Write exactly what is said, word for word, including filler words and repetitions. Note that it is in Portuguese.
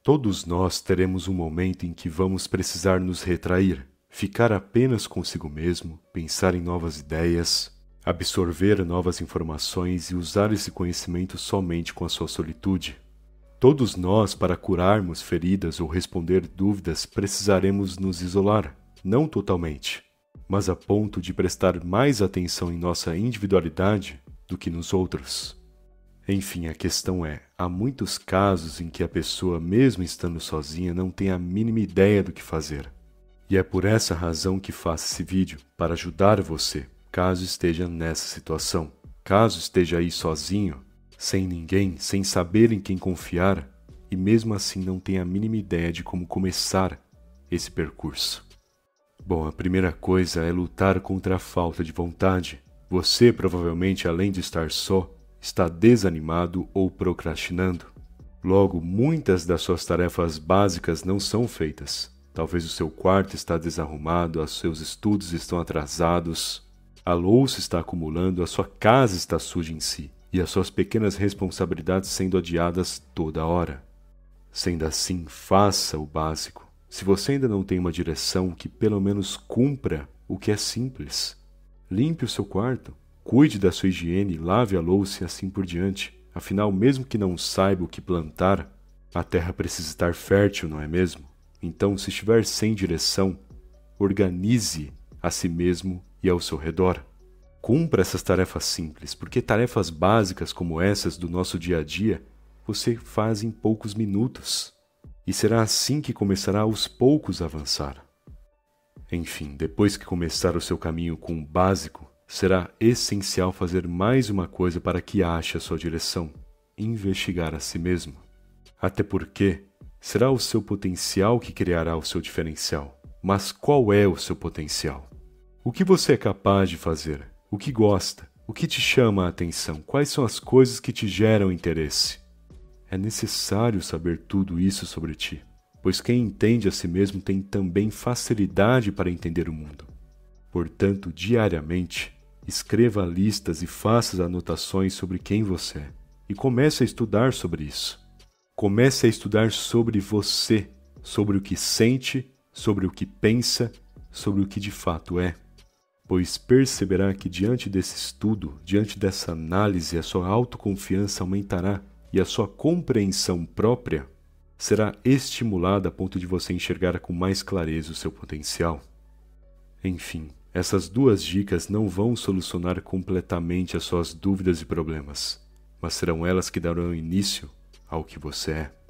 Todos nós teremos um momento em que vamos precisar nos retrair, ficar apenas consigo mesmo, pensar em novas ideias, absorver novas informações e usar esse conhecimento somente com a sua solitude. Todos nós, para curarmos feridas ou responder dúvidas, precisaremos nos isolar, não totalmente, mas a ponto de prestar mais atenção em nossa individualidade do que nos outros. Enfim, a questão é, há muitos casos em que a pessoa, mesmo estando sozinha, não tem a mínima ideia do que fazer. E é por essa razão que faço esse vídeo, para ajudar você, caso esteja nessa situação. Caso esteja aí sozinho, sem ninguém, sem saber em quem confiar, e mesmo assim não tenha a mínima ideia de como começar esse percurso. Bom, a primeira coisa é lutar contra a falta de vontade. Você, provavelmente, além de estar só, está desanimado ou procrastinando. Logo, muitas das suas tarefas básicas não são feitas. Talvez o seu quarto está desarrumado, os seus estudos estão atrasados, a louça está acumulando, a sua casa está suja em si, e as suas pequenas responsabilidades sendo adiadas toda hora. Sendo assim, faça o básico. Se você ainda não tem uma direção, que pelo menos cumpra o que é simples. Limpe o seu quarto. Cuide da sua higiene, lave a louça e assim por diante. Afinal, mesmo que não saiba o que plantar, a terra precisa estar fértil, não é mesmo? Então, se estiver sem direção, organize a si mesmo e ao seu redor. Cumpra essas tarefas simples, porque tarefas básicas como essas do nosso dia a dia, você faz em poucos minutos. E será assim que começará aos poucos a avançar. Enfim, depois que começar o seu caminho com o básico, será essencial fazer mais uma coisa para que ache a sua direção: investigar a si mesmo. Até porque será o seu potencial que criará o seu diferencial. Mas qual é o seu potencial? O que você é capaz de fazer? O que gosta? O que te chama a atenção? Quais são as coisas que te geram interesse? É necessário saber tudo isso sobre ti, pois quem entende a si mesmo tem também facilidade para entender o mundo. Portanto, diariamente, escreva listas e faça anotações sobre quem você é, e comece a estudar sobre isso. Comece a estudar sobre você, sobre o que sente, sobre o que pensa, sobre o que de fato é. Pois perceberá que diante desse estudo, diante dessa análise, a sua autoconfiança aumentará e a sua compreensão própria será estimulada a ponto de você enxergar com mais clareza o seu potencial. Enfim, essas duas dicas não vão solucionar completamente as suas dúvidas e problemas, mas serão elas que darão início ao que você é.